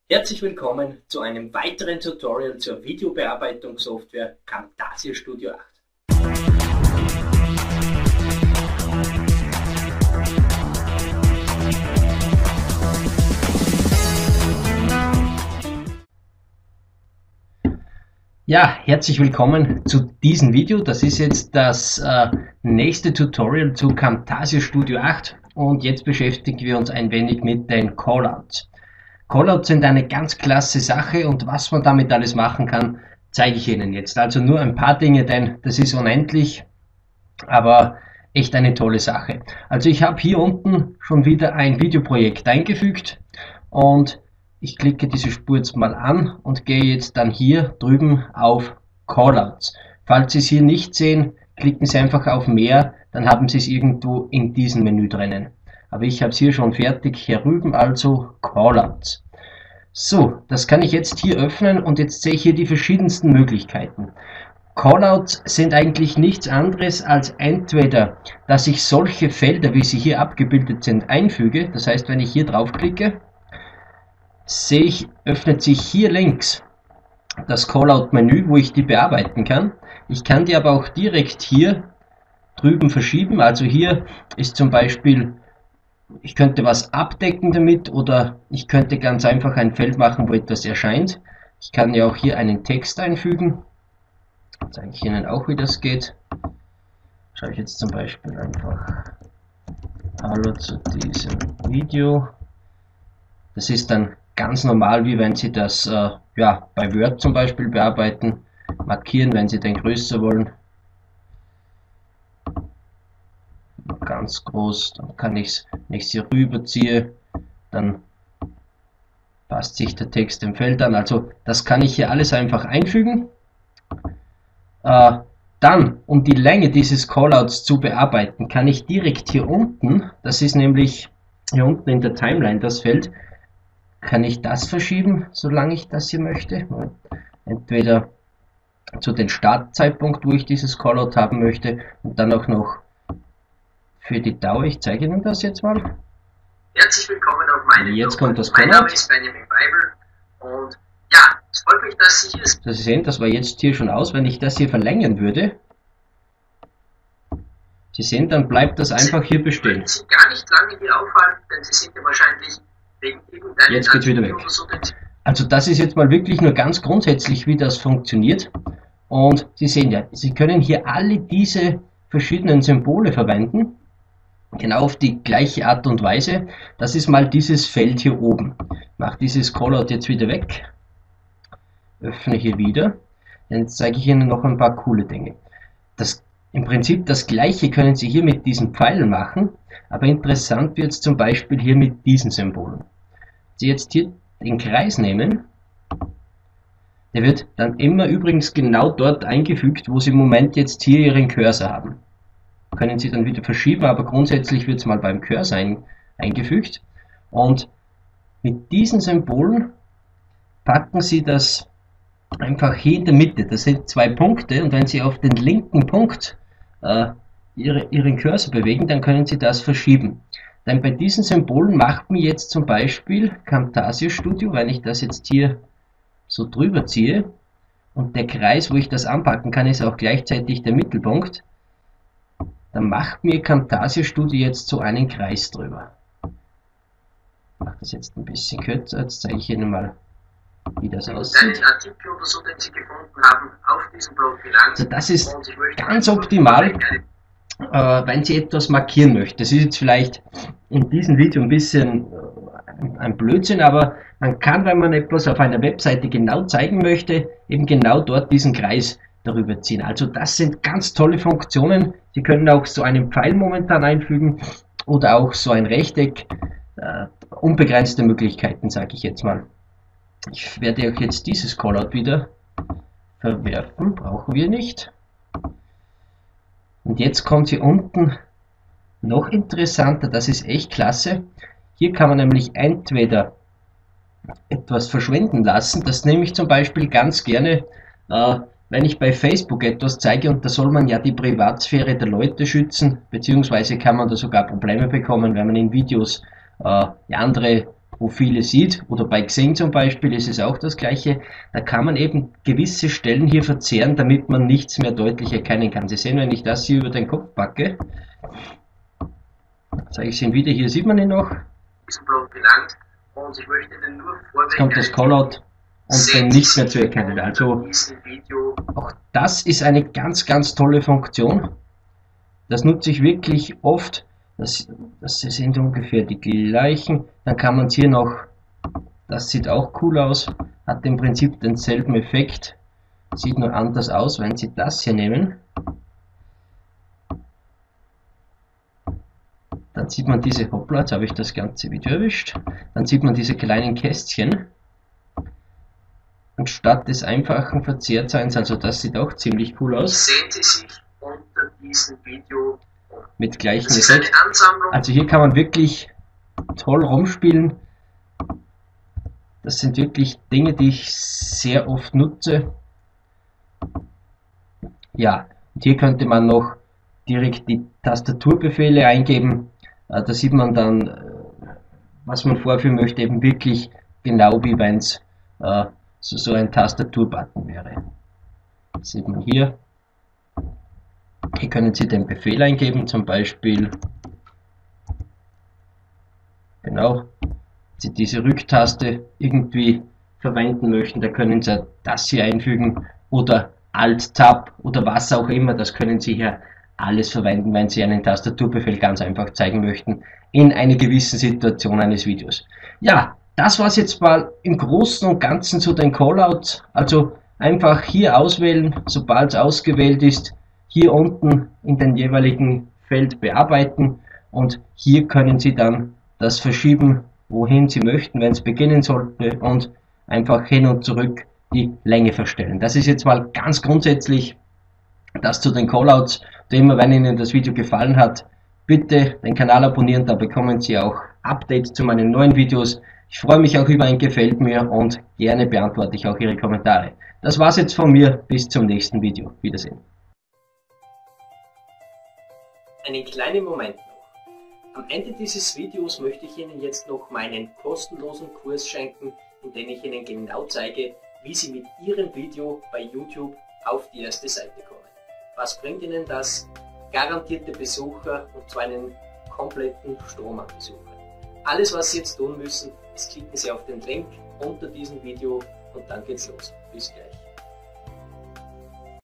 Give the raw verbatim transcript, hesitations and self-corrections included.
Herzlich willkommen zu einem weiteren Tutorial zur Videobearbeitungssoftware Camtasia Studio acht. Ja, herzlich willkommen zu diesem Video. Das ist jetzt das äh, nächste Tutorial zu Camtasia Studio acht und jetzt beschäftigen wir uns ein wenig mit den Callouts. Callouts sind eine ganz klasse Sache und was man damit alles machen kann, zeige ich Ihnen jetzt. Also nur ein paar Dinge, denn das ist unendlich, aber echt eine tolle Sache. Also ich habe hier unten schon wieder ein Videoprojekt eingefügt und ich klicke diese Spur jetzt mal an und gehe jetzt dann hier drüben auf Callouts. Falls Sie es hier nicht sehen, klicken Sie einfach auf Mehr, dann haben Sie es irgendwo in diesem Menü drinnen. Aber ich habe es hier schon fertig, hier drüben also Callouts. So, das kann ich jetzt hier öffnen und jetzt sehe ich hier die verschiedensten Möglichkeiten. Callouts sind eigentlich nichts anderes als entweder, dass ich solche Felder, wie sie hier abgebildet sind, einfüge. Das heißt, wenn ich hier draufklicke, sehe ich, öffnet sich hier links das Callout-Menü, wo ich die bearbeiten kann. Ich kann die aber auch direkt hier drüben verschieben. Also hier ist zum Beispiel, ich könnte was abdecken damit oder ich könnte ganz einfach ein Feld machen, wo etwas erscheint. Ich kann ja auch hier einen Text einfügen. Das zeige ich Ihnen auch, wie das geht. Schreibe ich jetzt zum Beispiel einfach Hallo zu diesem Video. Das ist dann ganz normal, wie wenn Sie das äh, ja, bei Word zum Beispiel bearbeiten. Markieren, wenn Sie den größer wollen. Ganz groß, dann kann ich es, wenn ich es hier rüberziehe, dann passt sich der Text dem Feld an. Also das kann ich hier alles einfach einfügen. Äh, dann, um die Länge dieses Callouts zu bearbeiten, kann ich direkt hier unten, das ist nämlich hier unten in der Timeline das Feld, kann ich das verschieben, solange ich das hier möchte. Entweder zu dem Startzeitpunkt, wo ich dieses Callout haben möchte, und dann auch noch für die Dauer. Ich zeige Ihnen das jetzt mal. Herzlich willkommen auf meinem Jetzt Blog. kommt das Mein Callout. Name ist Benjamin Beibel und ja, es freut mich, dass Sie hier sind. Sie sehen, das war jetzt hier schon aus. Wenn ich das hier verlängern würde, Sie sehen, dann bleibt das einfach hier bestehen. Sie sind gar nicht lange hier aufhalten, denn Sie sind ja wahrscheinlich wegen irgendeinem Jetzt geht's wieder weg. oder so. Also das ist jetzt mal wirklich nur ganz grundsätzlich, wie das funktioniert. Und Sie sehen ja, Sie können hier alle diese verschiedenen Symbole verwenden. Genau auf die gleiche Art und Weise. Das ist mal dieses Feld hier oben. Ich mache dieses Callout jetzt wieder weg. Öffne hier wieder. Jetzt zeige ich Ihnen noch ein paar coole Dinge. Das, im Prinzip das gleiche können Sie hier mit diesen Pfeilen machen. Aber interessant wird es zum Beispiel hier mit diesen Symbolen. Sie jetzt hier den Kreis nehmen. Der wird dann immer übrigens genau dort eingefügt, wo Sie im Moment jetzt hier Ihren Cursor haben. Können Sie dann wieder verschieben, aber grundsätzlich wird es mal beim Cursor ein, eingefügt. Und mit diesen Symbolen packen Sie das einfach hier in der Mitte. Das sind zwei Punkte und wenn Sie auf den linken Punkt äh, ihre, Ihren Cursor bewegen, dann können Sie das verschieben. Denn bei diesen Symbolen macht mir jetzt zum Beispiel Camtasia Studio, wenn ich das jetzt hier so drüber ziehe und der Kreis, wo ich das anpacken kann, ist auch gleichzeitig der Mittelpunkt, dann macht mir Camtasia Studio jetzt so einen Kreis drüber. Ich mache das jetzt ein bisschen kürzer, jetzt zeige ich Ihnen mal, wie das aussieht. Einen Artikel oder so, den Sie gefunden haben, auf diesem Blog gelangt. Also das ist ganz optimal, äh, wenn Sie etwas markieren möchten. Das ist jetzt vielleicht in diesem Video ein bisschen äh, ein Blödsinn, aber man kann, wenn man etwas auf einer Webseite genau zeigen möchte, eben genau dort diesen Kreis darüber ziehen. Also das sind ganz tolle Funktionen. Sie können auch so einen Pfeil momentan einfügen oder auch so ein Rechteck. Äh, unbegrenzte Möglichkeiten, sage ich jetzt mal. Ich werde auch jetzt dieses Callout wieder verwerfen, brauchen wir nicht. Und jetzt kommt hier unten noch interessanter, das ist echt klasse. Hier kann man nämlich entweder etwas verschwinden lassen, das nehme ich zum Beispiel ganz gerne, äh, wenn ich bei Facebook etwas zeige, und da soll man ja die Privatsphäre der Leute schützen, beziehungsweise kann man da sogar Probleme bekommen, wenn man in Videos äh, andere wo viele sieht, oder bei Xing zum Beispiel ist es auch das gleiche. Da kann man eben gewisse Stellen hier verzerren, damit man nichts mehr deutlich erkennen kann. Sie sehen, wenn ich das hier über den Kopf packe, zeige ich es Ihnen wieder, hier sieht man ihn noch. Diesen Block gelangt und ich möchte den nur vorweg. Jetzt kommt das Callout und den nicht mehr zu erkennen. Also auch das ist eine ganz, ganz tolle Funktion. Das nutze ich wirklich oft. Das, das sind ungefähr die gleichen. Dann kann man es hier noch, das sieht auch cool aus, hat im Prinzip denselben Effekt, sieht nur anders aus, wenn Sie das hier nehmen. Dann sieht man diese, hoppla, jetzt habe ich das ganze Video erwischt. Dann sieht man diese kleinen Kästchen. Anstatt des einfachen Verzehrtseins, also das sieht auch ziemlich cool aus. Sehen Sie sich unter diesem Video mit gleichen Effekt. Also hier kann man wirklich toll rumspielen. Das sind wirklich Dinge, die ich sehr oft nutze. Ja, und hier könnte man noch direkt die Tastaturbefehle eingeben. Da sieht man dann, was man vorführen möchte, eben wirklich genau wie wenn es äh, so, so ein Tastaturbutton wäre. Das sieht man hier. Hier können Sie den Befehl eingeben, zum Beispiel, genau, Sie diese Rücktaste irgendwie verwenden möchten, da können Sie das hier einfügen oder Alt-Tab oder was auch immer, das können Sie hier alles verwenden, wenn Sie einen Tastaturbefehl ganz einfach zeigen möchten in einer gewissen Situation eines Videos. Ja, das war es jetzt mal im Großen und Ganzen zu den Callouts. Also einfach hier auswählen, sobald es ausgewählt ist, hier unten in den jeweiligen Feld bearbeiten und hier können Sie dann das verschieben, wohin Sie möchten, wenn es beginnen sollte, und einfach hin und zurück die Länge verstellen. Das ist jetzt mal ganz grundsätzlich das zu den Callouts. Immer wenn Ihnen das Video gefallen hat, bitte den Kanal abonnieren, da bekommen Sie auch Updates zu meinen neuen Videos. Ich freue mich auch über ein Gefällt mir und gerne beantworte ich auch Ihre Kommentare. Das war's jetzt von mir, bis zum nächsten Video. Wiedersehen. Einen kleinen Moment noch. Am Ende dieses Videos möchte ich Ihnen jetzt noch meinen kostenlosen Kurs schenken, in dem ich Ihnen genau zeige, wie Sie mit Ihrem Video bei YouTube auf die erste Seite kommen. Was bringt Ihnen das? Garantierte Besucher, und zwar einen kompletten Strom an Besuchern. Alles, was Sie jetzt tun müssen, ist klicken Sie auf den Link unter diesem Video und dann geht's los. Bis gleich.